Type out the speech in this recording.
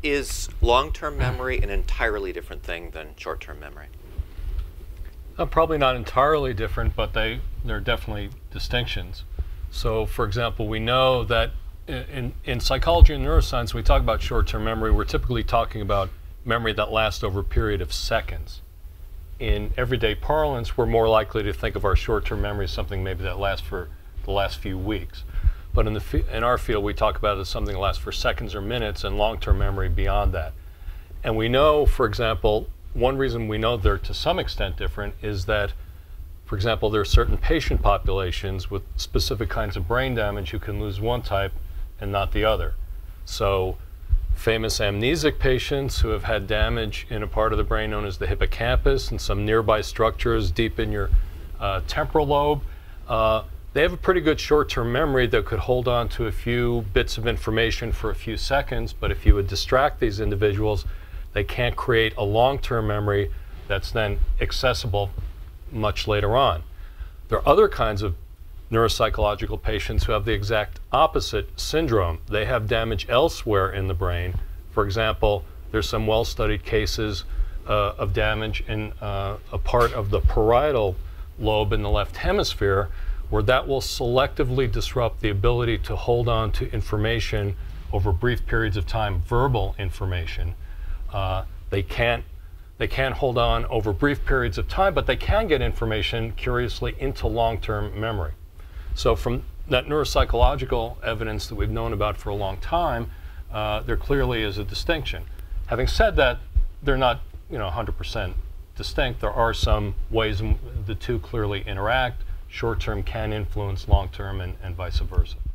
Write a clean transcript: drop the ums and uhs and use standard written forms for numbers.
Is long-term memory an entirely different thing than short-term memory? Probably not entirely different, but there are definitely distinctions. So, for example, we know that in psychology and neuroscience, when we talk about short-term memory, we're typically talking about memory that lasts over a period of seconds. In everyday parlance, we're more likely to think of our short-term memory as something maybe that lasts for the last few weeks. But in our field, we talk about it as something that lasts for seconds or minutes, and long-term memory beyond that. And we know, for example, one reason we know they're to some extent different is that, for example, there are certain patient populations with specific kinds of brain damage who can lose one type and not the other. So famous amnesic patients who have had damage in a part of the brain known as the hippocampus and some nearby structures deep in your temporal lobe, they have a pretty good short-term memory that could hold on to a few bits of information for a few seconds, but if you would distract these individuals, they can't create a long-term memory that's then accessible much later on. There are other kinds of neuropsychological patients who have the exact opposite syndrome. They have damage elsewhere in the brain. For example, there's some well-studied cases of damage in a part of the parietal lobe in the left hemisphere, where that will selectively disrupt the ability to hold on to information over brief periods of time, verbal information. They can't hold on over brief periods of time, but they can get information, curiously, into long-term memory. So from that neuropsychological evidence that we've known about for a long time, there clearly is a distinction. Having said that, they're not 100% distinct. There are some ways the two clearly interact. Short-term can influence long-term and vice versa.